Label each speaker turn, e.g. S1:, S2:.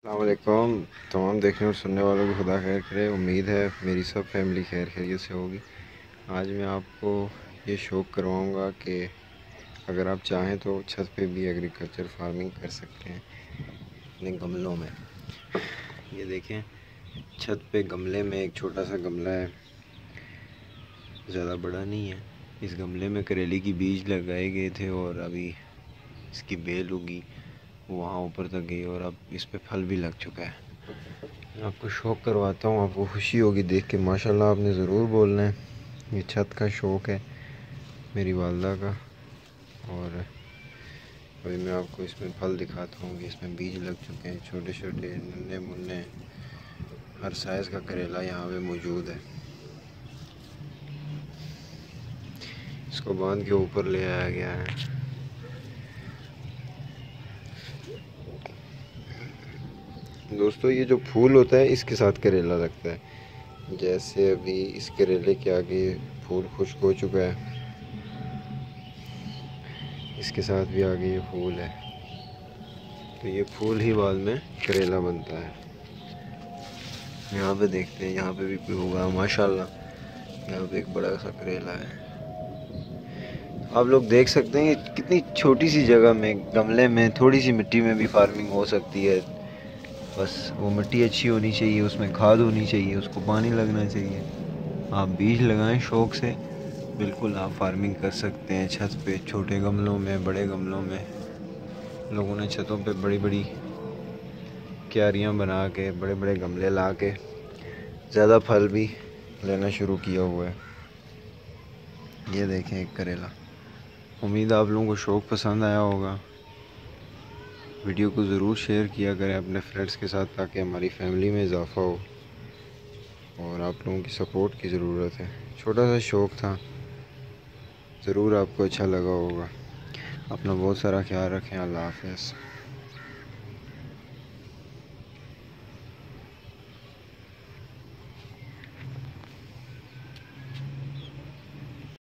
S1: अस्सलामुअलैकुम। तमाम देखने और सुनने वालों को खुदा खैर करे। उम्मीद है मेरी सब फैमिली खैर खैरियत से होगी। आज मैं आपको ये शौक़ करवाऊँगा कि अगर आप चाहें तो छत पे भी एग्रीकल्चर फार्मिंग कर सकते हैं अपने गमलों में। ये देखें, छत पे गमले में एक छोटा सा गमला है, ज़्यादा बड़ा नहीं है। इस गमले में करेले की बीज लगाए गए थे और अभी इसकी बेल उगी, वहाँ ऊपर तक गई और अब इस पे फल भी लग चुका है। मैं आपको शौक़ करवाता हूँ, आपको खुशी होगी देख के। माशाल्लाह आपने ज़रूर बोलना है। ये छत का शौक़ है मेरी वालदा का। और अभी मैं आपको इसमें फल दिखाता हूँ कि इसमें बीज लग चुके हैं, छोटे छोटे नन्हे मुन्ने। हर साइज़ का करेला यहाँ पे मौजूद है। इसको बांध के ऊपर ले आया गया है। दोस्तों, ये जो फूल होता है इसके साथ करेला लगता है। जैसे अभी इस करेले के आगे फूल खुश्क हो चुका है, इसके साथ भी आगे ये फूल है, तो ये फूल ही बाद में करेला बनता है। यहाँ पे देखते हैं, यहाँ पे भी होगा माशाल्लाह। यहाँ पे एक बड़ा सा करेला है। आप लोग देख सकते हैं कि कितनी छोटी सी जगह में, गमले में, थोड़ी सी मिट्टी में भी फार्मिंग हो सकती है। बस वो मिट्टी अच्छी होनी चाहिए, उसमें खाद होनी चाहिए, उसको पानी लगना चाहिए। आप बीज लगाएं शौक़ से, बिल्कुल आप फार्मिंग कर सकते हैं छत पे, छोटे गमलों में, बड़े गमलों में। लोगों ने छतों पे बड़ी बड़ी क्यारियां बना के, बड़े बड़े गमले ला के ज़्यादा फल भी लेना शुरू किया हुआ है। ये देखें एक करेला। उम्मीद आप लोगों को शौक़ पसंद आया होगा। वीडियो को ज़रूर शेयर किया करें अपने फ्रेंड्स के साथ, ताकि हमारी फैमिली में इजाफ़ा हो। और आप लोगों की सपोर्ट की ज़रूरत है। छोटा सा शौक़ था, ज़रूर आपको अच्छा लगा होगा। अपना बहुत सारा ख्याल रखें। अल्लाह हाफ़िज़।